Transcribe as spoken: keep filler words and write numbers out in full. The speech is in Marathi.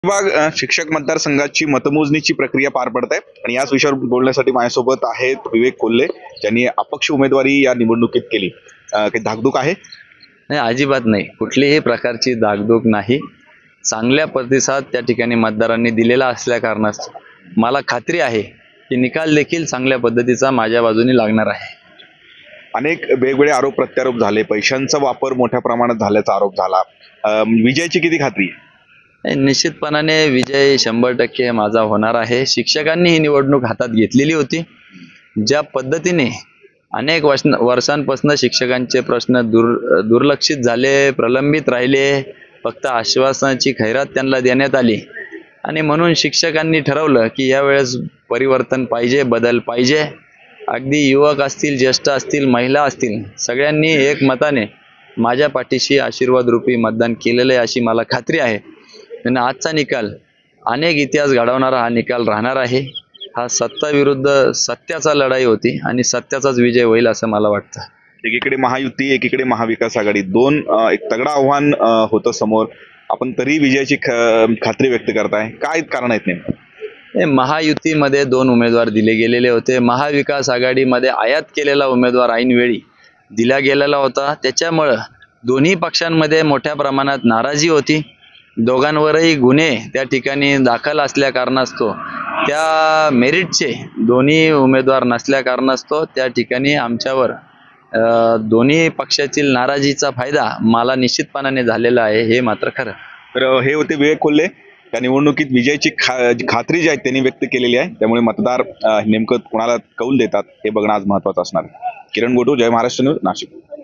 विभाग अ, शिक्षक मतदारसंघाची मतमोजणीची प्रक्रिया पार पडत आहे आणि याच विषयावर बोलण्यासाठी माझ्यासोबत आहेत विवेक कोल्हे, ज्यांनी अपक्ष उमेदवारी या निवडणुकीत केली. अ, काही धाकधूक आहे? नाही, अजिबात नाही. कुठलीही प्रकारची धाकधूक नाही. चांगल्या प्रतिसाद त्या ठिकाणी मतदारांनी दिलेला असल्या कारणास्तव मला खात्री आहे की निकाल देखील चांगल्या पद्धतीचा माझ्या बाजूने लागणार आहे. अनेक वेगवेगळे आरोप प्रत्यारोप झाले, पैशांचा वापर मोठ्या प्रमाणात झाल्याचा आरोप झाला. अ, विजयाची किती खात्री आहे? नाही, निश्चितपणाने विजय शंभर टक्के माझा होणार आहे. शिक्षकांनी ही निवडणूक हातात घेतलेली होती. ज्या पद्धतीने अनेक वर्ष वर्षांपासून शिक्षकांचे प्रश्न दुर् दुर्लक्षित झाले, प्रलंबित राहिले, फक्त आश्वासनाची खैरात त्यांना देण्यात आली आणि म्हणून शिक्षकांनी ठरवलं की यावेळेस परिवर्तन पाहिजे, बदल पाहिजे. अगदी युवक असतील, ज्येष्ठ असतील, महिला असतील, सगळ्यांनी एकमताने माझ्या पाठीशी आशीर्वाद रूपी मतदान केलेलं आहे अशी मला खात्री आहे. आणि आजचा निकाल अनेक इतिहास घडवणारा हा निकाल राहणार आहे. हा सत्ता विरुद्ध सत्याचा लढाई होती आणि सत्याचाच विजय होईल असं मला वाटतं. एकीकडे महायुती, एकीकडे महाविकास आघाडी, दोन अ, एक तगडा आव्हान अ, होतं समोर. आपण तरी विजयाची ख- खात्री व्यक्त करताय, काय कारण आहेत नेमकं? हे महायुतीमध्ये दोन उमेदवार दिले गेलेले होते. महाविकास आघाडीमध्ये आयात केलेला उमेदवार ऐनवेळी दिला गेलेला होता. त्याच्यामुळं दोन्ही पक्षांमध्ये मोठ्या प्रमाणात नाराजी होती. दोघांवरही गुन्हे त्या ठिकाणी दाखल असल्या कारणास्तव, त्या मेरिटचे दोन्ही उमेदवार नसल्या कारणास्तव त्या ठिकाणी आमच्यावर अ, दोन्ही पक्षातील नाराजीचा फायदा मला निश्चितपणाने झालेला आहे, हे मात्र खरं. तर अ, हे होते विवेक कोल्हे. त्या निवडणुकीत विजयाची खा जी खात्री जी आहे त्यांनी व्यक्त केलेली आहे. त्यामुळे मतदार अ, नेमकं कोणाला कौल देतात हे बघणं आज महत्वाचं असणार आहे. किरण गोटू, जय महाराष्ट्र न्यूज, नाशिक.